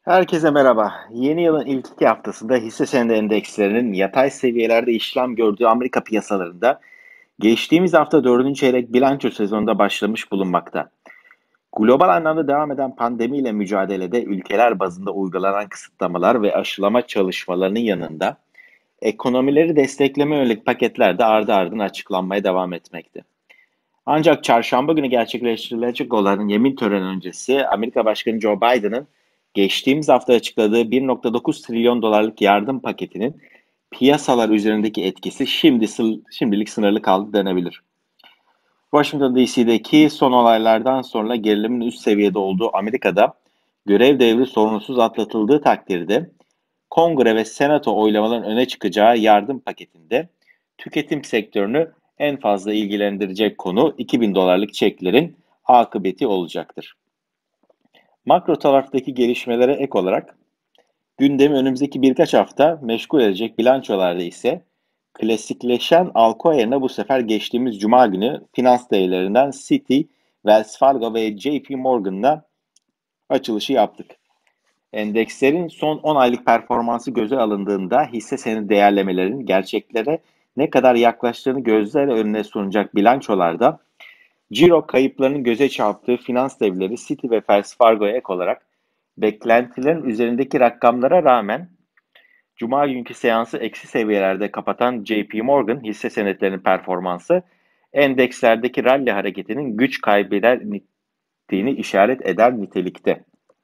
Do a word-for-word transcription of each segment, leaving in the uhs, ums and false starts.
Herkese merhaba. Yeni yılın ilk iki haftasında hisse senedi endekslerinin yatay seviyelerde işlem gördüğü Amerika piyasalarında geçtiğimiz hafta dördüncü çeyrek bilanço sezonunda başlamış bulunmakta. Global anlamda devam eden pandemiyle mücadelede ülkeler bazında uygulanan kısıtlamalar ve aşılama çalışmalarının yanında ekonomileri destekleme yönelik paketler de ardı ardına açıklanmaya devam etmekte. Ancak çarşamba günü gerçekleştirilecek olan yemin töreni öncesi Amerika Başkanı Joe Biden'ın geçtiğimiz hafta açıkladığı bir nokta dokuz trilyon dolarlık yardım paketinin piyasalar üzerindeki etkisi şimdi şimdilik sınırlı kaldı denebilir. Washington D C'deki son olaylardan sonra gerilimin üst seviyede olduğu Amerika'da görev devri sorunsuz atlatıldığı takdirde Kongre ve Senato oylamaların öne çıkacağı yardım paketinde tüketim sektörünü en fazla ilgilendirecek konu iki bin dolarlık çeklerin akıbeti olacaktır. Makro taraftaki gelişmelere ek olarak gündemi önümüzdeki birkaç hafta meşgul edecek bilançolarda ise klasikleşen Alcoa yerine bu sefer geçtiğimiz Cuma günü finans değerlerinden Citi, Wells Fargo ve J P Morgan'la açılışı yaptık. Endekslerin son on aylık performansı göze alındığında hisse senedi değerlemelerinin gerçeklere ne kadar yaklaştığını gözler önüne sunacak bilançolarda ciro kayıplarının göze çarptığı finans devleri Citi ve Wells Fargo'ya ek olarak beklentilerin üzerindeki rakamlara rağmen Cuma günkü seansı eksi seviyelerde kapatan J P Morgan hisse senetlerinin performansı endekslerdeki rally hareketinin güç kaybettiğini işaret eder nitelikte.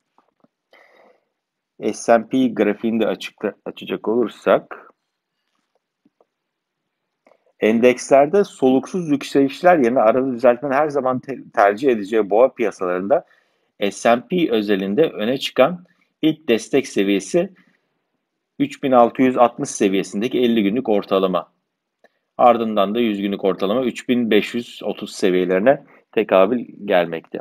S and P grafiğini de açıkla, açacak olursak endekslerde soluksuz yükselişler yerine arada düzeltmenin her zaman te- tercih edeceği boğa piyasalarında S and P özelinde öne çıkan ilk destek seviyesi üç bin altı yüz altmış seviyesindeki elli günlük ortalama. Ardından da yüz günlük ortalama üç bin beş yüz otuz seviyelerine tekabül gelmekte.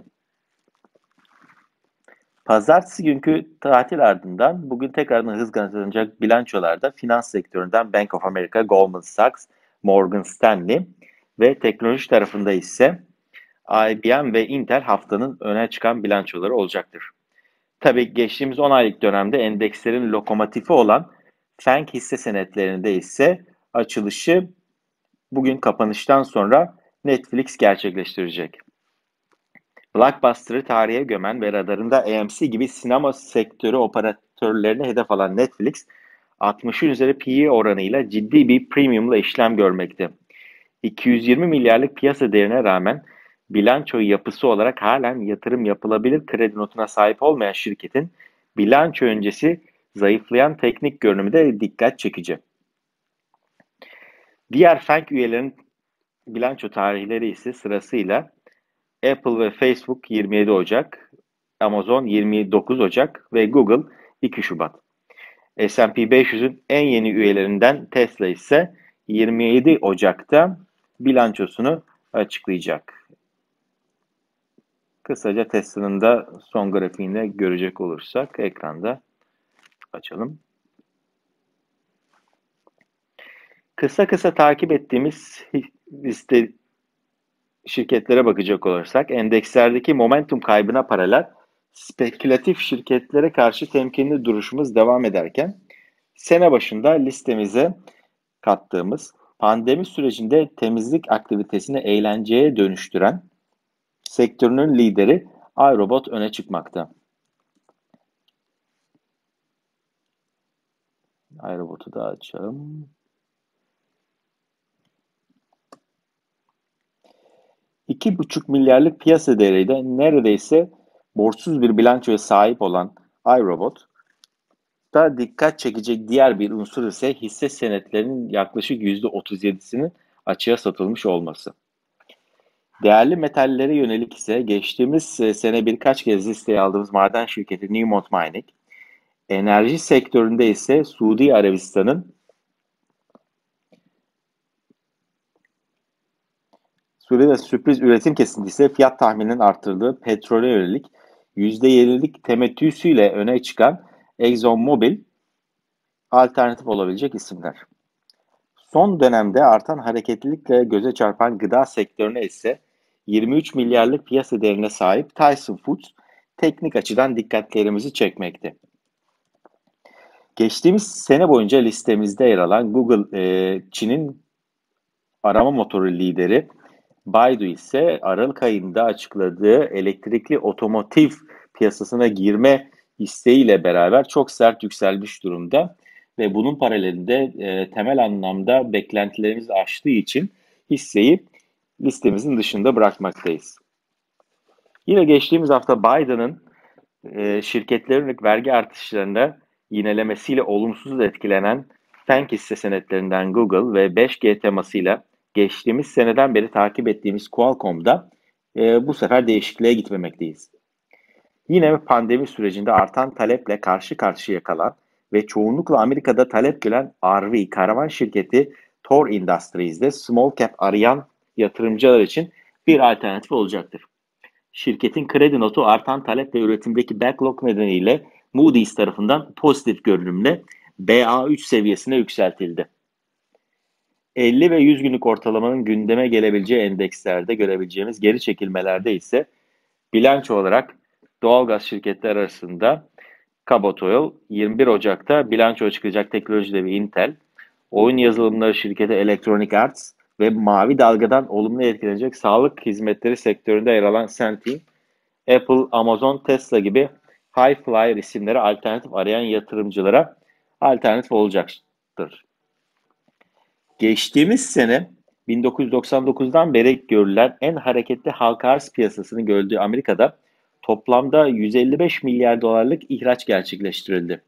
Pazartesi günkü tatil ardından bugün tekrardan hız kazanacak bilançolarda finans sektöründen Bank of America, Goldman Sachs, Morgan Stanley ve teknoloji tarafında ise I B M ve Intel haftanın öne çıkan bilançoları olacaktır. Tabii geçtiğimiz on aylık dönemde endekslerin lokomotifi olan Fang hisse senetlerinde ise açılışı bugün kapanıştan sonra Netflix gerçekleştirecek. Blockbuster'ı tarihe gömen ve radarında A M C gibi sinema sektörü operatörlerine hedef alan Netflix, altmışın üzeri P E oranıyla ciddi bir premiumla işlem görmekte. iki yüz yirmi milyarlık piyasa değerine rağmen bilanço yapısı olarak halen yatırım yapılabilir kredi notuna sahip olmayan şirketin bilanço öncesi zayıflayan teknik görünümü de dikkat çekici. Diğer Fang üyelerinin bilanço tarihleri ise sırasıyla Apple ve Facebook yirmi yedi Ocak, Amazon yirmi dokuz Ocak ve Google iki Şubat. S and P beş yüzün en yeni üyelerinden Tesla ise yirmi yedi Ocak'ta bilançosunu açıklayacak. Kısaca Tesla'nın da son grafiğini görecek olursak ekranda açalım. Kısa kısa takip ettiğimiz liste şirketlere bakacak olursak endekslerdeki momentum kaybına paralel spekülatif şirketlere karşı temkinli duruşumuz devam ederken sene başında listemize kattığımız pandemi sürecinde temizlik aktivitesini eğlenceye dönüştüren sektörünün lideri iRobot öne çıkmakta. iRobot'u da açalım. iki buçuk milyarlık piyasa değeriyle neredeyse borçsuz bir bilançoya sahip olan iRobot, da dikkat çekecek diğer bir unsur ise hisse senetlerinin yaklaşık yüzde otuz yedisinin açığa satılmış olması. Değerli metallere yönelik ise geçtiğimiz sene birkaç kez listeye aldığımız maden şirketi Newmont Mining, enerji sektöründe ise Suudi Arabistan'ın Suriye'de sürpriz üretim kesintisi fiyat tahmininin arttırdığı petrole yönelik yüzde yedilik temettüsüyle öne çıkan ExxonMobil alternatif olabilecek isimler. Son dönemde artan hareketlilikle göze çarpan gıda sektörüne ise yirmi üç milyarlık piyasa değerine sahip Tyson Foods teknik açıdan dikkatlerimizi çekmekte. Geçtiğimiz sene boyunca listemizde yer alan Google, e, Çin'in arama motoru lideri, Baidu ise Aralık ayında açıkladığı elektrikli otomotiv piyasasına girme isteğiyle beraber çok sert yükselmiş durumda ve bunun paralelinde e, temel anlamda beklentilerimizi aştığı için hisseyi listemizin dışında bırakmaktayız. Yine geçtiğimiz hafta Biden'ın e, şirketlerin vergi artışlarında yinelemesiyle olumsuz etkilenen Tank hisse senetlerinden Google ve beş G temasıyla geçtiğimiz seneden beri takip ettiğimiz Qualcomm'da e, bu sefer değişikliğe gitmemekteyiz. Yine pandemi sürecinde artan taleple karşı karşıya kalan ve çoğunlukla Amerika'da talep gören R V, karavan şirketi Thor Industries'de small cap arayan yatırımcılar için bir alternatif olacaktır. Şirketin kredi notu artan talep ve üretimdeki backlog nedeniyle Moody's tarafından pozitif görünümle B A üç seviyesine yükseltildi. elli ve yüz günlük ortalamanın gündeme gelebileceği endekslerde görebileceğimiz geri çekilmelerde ise bilanço olarak doğalgaz şirketleri arasında Cabot Oil, yirmi bir Ocak'ta bilanço çıkacak teknoloji devi Intel, oyun yazılımları şirketi Electronic Arts ve mavi dalgadan olumlu etkilenecek sağlık hizmetleri sektöründe yer alan Centene, Apple, Amazon, Tesla gibi high flyer isimleri alternatif arayan yatırımcılara alternatif olacaktır. Geçtiğimiz sene bin dokuz yüz doksan dokuzdan beri görülen en hareketli halka arz piyasasını gördüğü Amerika'da toplamda yüz elli beş milyar dolarlık ihraç gerçekleştirildi.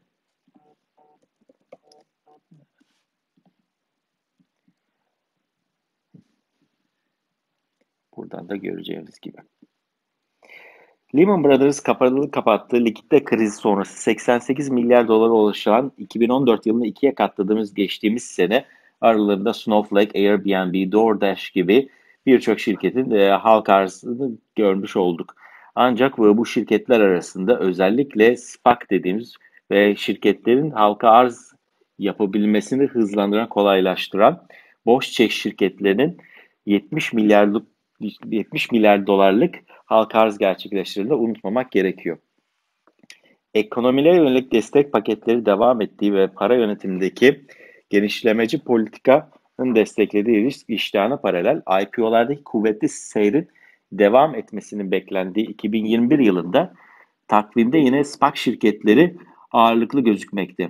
Buradan da göreceğimiz gibi. Lehman Brothers kapalı kapattığı likitte krizi sonrası seksen sekiz milyar dolara ulaşan iki bin on dört yılını ikiye katladığımız geçtiğimiz sene aralarında Snowflake, Airbnb, DoorDash gibi birçok şirketin e, halka arzını görmüş olduk. Ancak bu şirketler arasında özellikle SPAC dediğimiz ve şirketlerin halka arz yapabilmesini hızlandıran, kolaylaştıran boş çek şirketlerinin yetmiş milyarlık yetmiş milyar dolarlık halka arz gerçekleştirildiğini unutmamak gerekiyor. Ekonomilere yönelik destek paketleri devam ettiği ve para yönetimindeki genişlemeci politikanın desteklediği risk iştahına paralel I P O'lardaki kuvvetli seyrin devam etmesinin beklendiği iki bin yirmi bir yılında takvimde yine SPAC şirketleri ağırlıklı gözükmekte.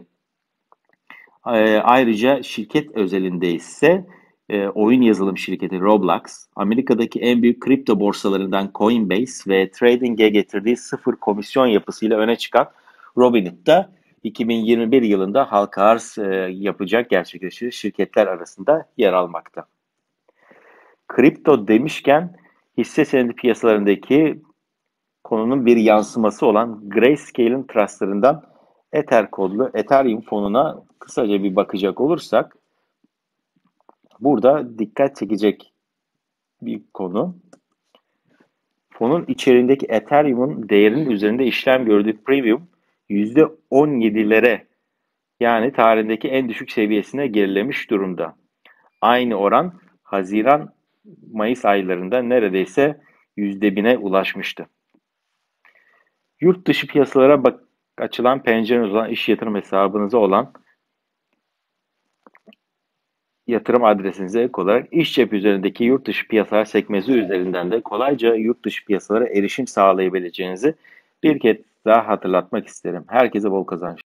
Ayrıca şirket özelinde ise e, oyun yazılım şirketi Roblox, Amerika'daki en büyük kripto borsalarından Coinbase ve trading'e getirdiği sıfır komisyon yapısıyla öne çıkan Robinhood da iki bin yirmi bir yılında halka arz e, yapacak gerçekleştirecek şirketler arasında yer almakta. Kripto demişken hisse senedi piyasalarındaki konunun bir yansıması olan Grayscale'in trustlarından Ether kodlu Ethereum fonuna kısaca bir bakacak olursak, burada dikkat çekecek bir konu. Fonun içerisindeki Ethereum'un değerinin üzerinde işlem gördüğü premium yüzde on yedilere, yani tarihindeki en düşük seviyesine gerilemiş durumda. Aynı oran Haziran-Mayıs aylarında neredeyse yüzde bine ulaşmıştı. Yurt dışı piyasalara bak açılan pencereniz olan iş yatırım hesabınıza olan yatırım adresinize ek olarak iş cep üzerindeki yurt dışı piyasalar sekmesi üzerinden de kolayca yurt dışı piyasalara erişim sağlayabileceğinizi bir kez daha hatırlatmak isterim. Herkese bol kazanç.